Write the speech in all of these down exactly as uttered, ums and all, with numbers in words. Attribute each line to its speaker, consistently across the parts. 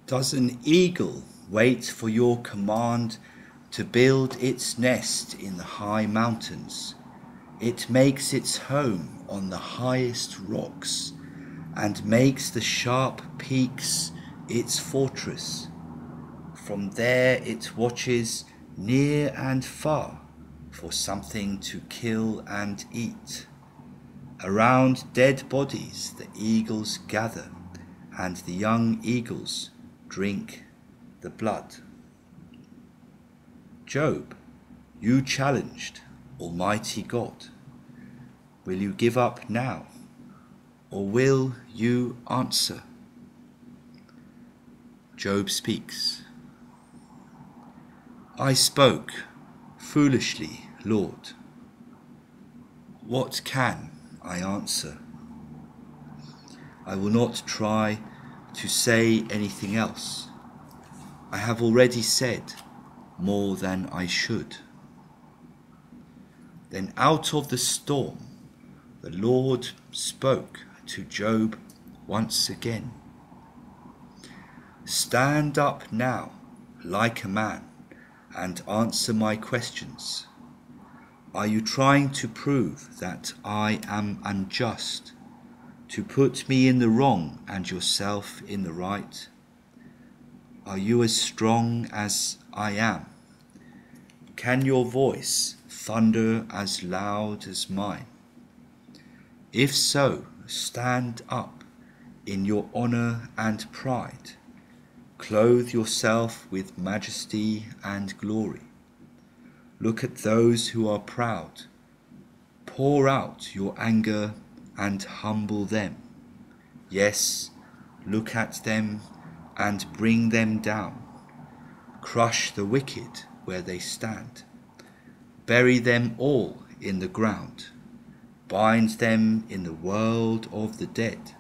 Speaker 1: Does an eagle wait for your command to build its nest in the high mountains? It makes its home on the highest rocks and makes the sharp peaks its fortress. From there it watches near and far for something to kill and eat. Around dead bodies the eagles gather, and the young eagles drink the blood. Job, you challenged Almighty God. Will you give up now, or will you answer? Job speaks. I spoke foolishly, Lord. What can I answer? I will not try to say anything else. I have already said more than I should. Then out of the storm, the Lord spoke to Job once again. Stand up now like a man and answer my questions. Are you trying to prove that I am unjust, to put me in the wrong and yourself in the right? Are you as strong as I am? Can your voice thunder as loud as mine? If so, stand up in your honor and pride. Clothe yourself with majesty and glory. Look at those who are proud. Pour out your anger and humble them. Yes, look at them and bring them down. Crush the wicked where they stand. Bury them all in the ground. Bind them in the world of the dead.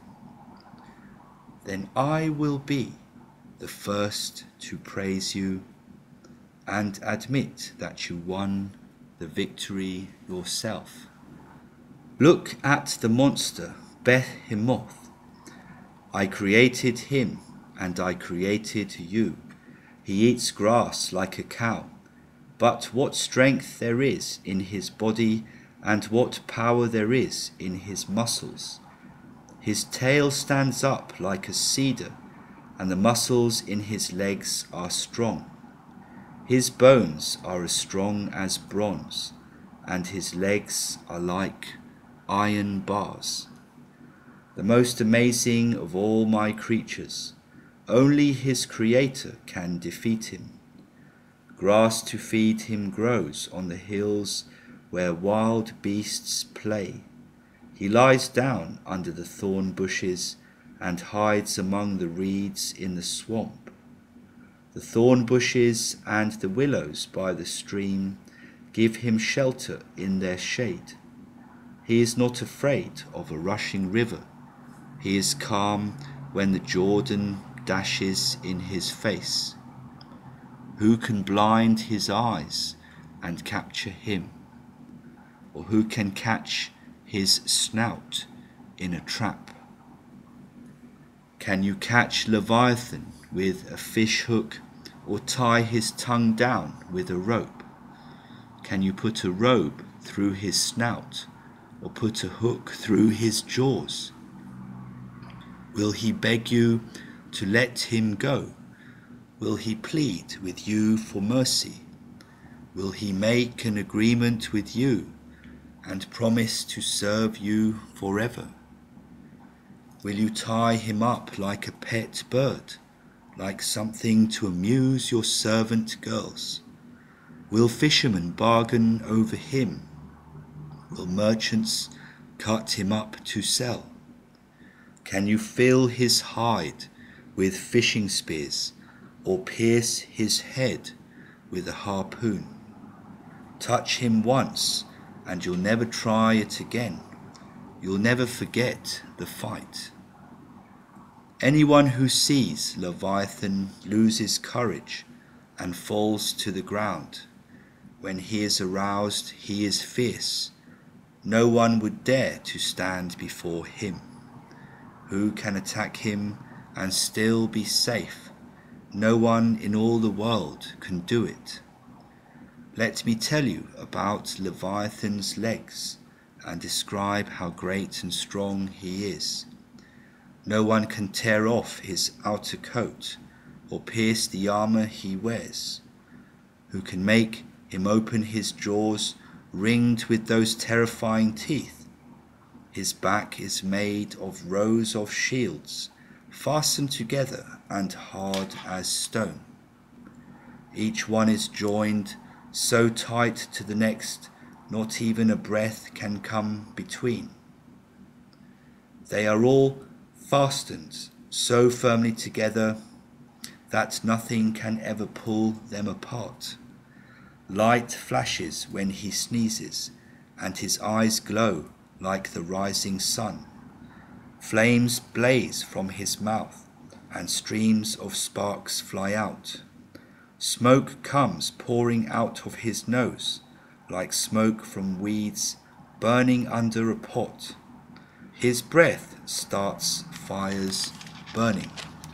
Speaker 1: Then I will be the first to praise you and admit that you won the victory yourself. Look at the monster Behemoth. I created him and I created you. He eats grass like a cow, but what strength there is in his body and what power there is in his muscles. His tail stands up like a cedar, and the muscles in his legs are strong. His bones are as strong as bronze, and his legs are like iron bars. The most amazing of all my creatures, only his creator can defeat him. Grass to feed him grows on the hills where wild beasts play. He lies down under the thorn bushes and hides among the reeds in the swamp. The thorn bushes and the willows by the stream give him shelter in their shade. He is not afraid of a rushing river. He is calm when the Jordan dashes in his face. Who can blind his eyes and capture him? Or who can catch his snout in a trap? Can you catch Leviathan with a fish hook, or tie his tongue down with a rope? Can you put a rope through his snout, or put a hook through his jaws? Will he beg you to let him go? Will he plead with you for mercy? Will he make an agreement with you and promise to serve you forever? Will you tie him up like a pet bird, like something to amuse your servant girls? Will fishermen bargain over him? Will merchants cut him up to sell? Can you fill his hide with fishing spears, or pierce his head with a harpoon? Touch him once and you'll never try it again. You'll never forget the fight. Anyone who sees Leviathan loses courage and falls to the ground. When he is aroused, he is fierce. No one would dare to stand before him. Who can attack him and still be safe? No one in all the world can do it. Let me tell you about Leviathan's legs and describe how great and strong he is. No one can tear off his outer coat or pierce the armor he wears. Who can make him open his jaws, ringed with those terrifying teeth? His back is made of rows of shields, fastened together and hard as stone. Each one is joined so tight to the next, not even a breath can come between. They are all fastened so firmly together that nothing can ever pull them apart. Light flashes when he sneezes, and his eyes glow like the rising sun. Flames blaze from his mouth, and streams of sparks fly out. Smoke comes pouring out of his nose, like smoke from weeds burning under a pot. His breath starts fires burning.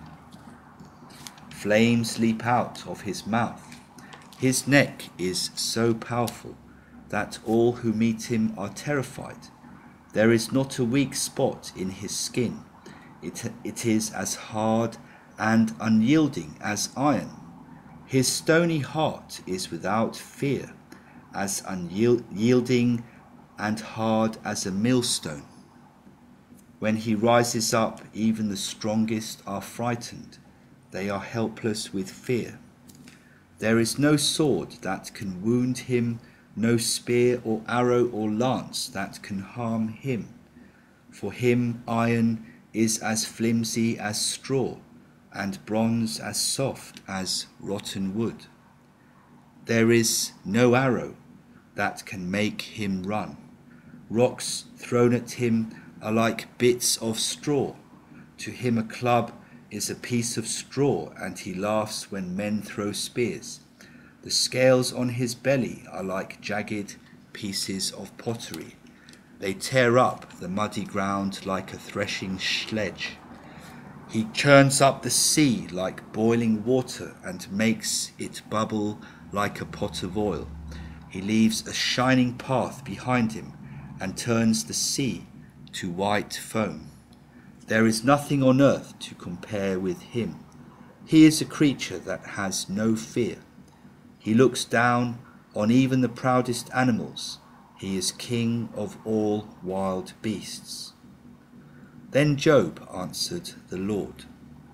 Speaker 1: Flames leap out of his mouth. His neck is so powerful that all who meet him are terrified. There is not a weak spot in his skin. It, it is as hard and unyielding as iron. His stony heart is without fear, as unyielding and hard as a millstone. When he rises up, even the strongest are frightened. They are helpless with fear. There is no sword that can wound him, no spear or arrow or lance that can harm him. For him iron is as flimsy as straw, and bronze as soft as rotten wood. There is no arrow that can make him run. Rocks thrown at him are like bits of straw. To him a club is a piece of straw, and he laughs when men throw spears. The scales on his belly are like jagged pieces of pottery. They tear up the muddy ground like a threshing sledge. He churns up the sea like boiling water and makes it bubble like a pot of oil. He leaves a shining path behind him and turns the sea to white foam. There is nothing on earth to compare with him. He is a creature that has no fear. He looks down on even the proudest animals. He is king of all wild beasts. Then Job answered the Lord,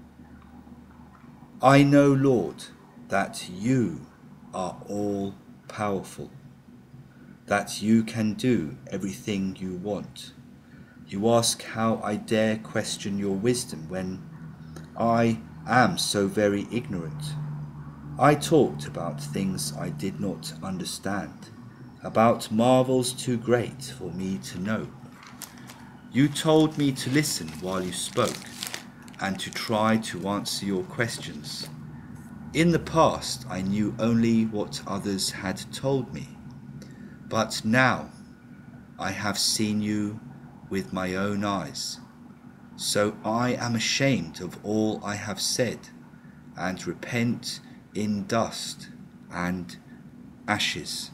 Speaker 1: I know, Lord, that you are all powerful, that you can do everything you want. You ask how I dare question your wisdom when I am so very ignorant. I talked about things I did not understand, about marvels too great for me to know. You told me to listen while you spoke, and to try to answer your questions. In the past, I knew only what others had told me, but now I have seen you with my own eyes. So I am ashamed of all I have said, and repent in dust and ashes.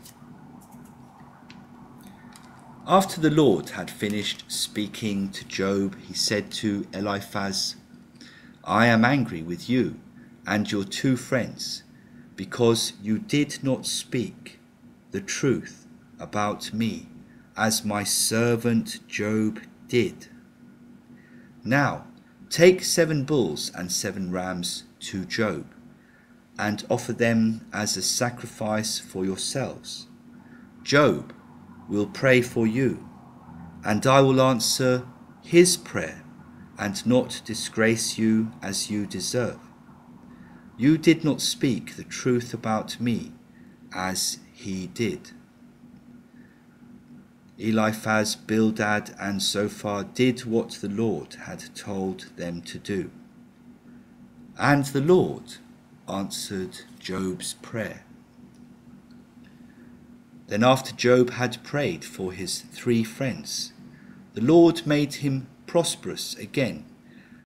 Speaker 1: After the Lord had finished speaking to Job, he said to Eliphaz, I am angry with you and your two friends, because you did not speak the truth about me, as my servant Job did. Now take seven bulls and seven rams to Job, and offer them as a sacrifice for yourselves. Job will pray for you, and I will answer his prayer, and not disgrace you as you deserve. You did not speak the truth about me, as he did. Eliphaz, Bildad, and Zophar did what the Lord had told them to do. And the Lord answered Job's prayer. Then after Job had prayed for his three friends, the Lord made him prosperous again,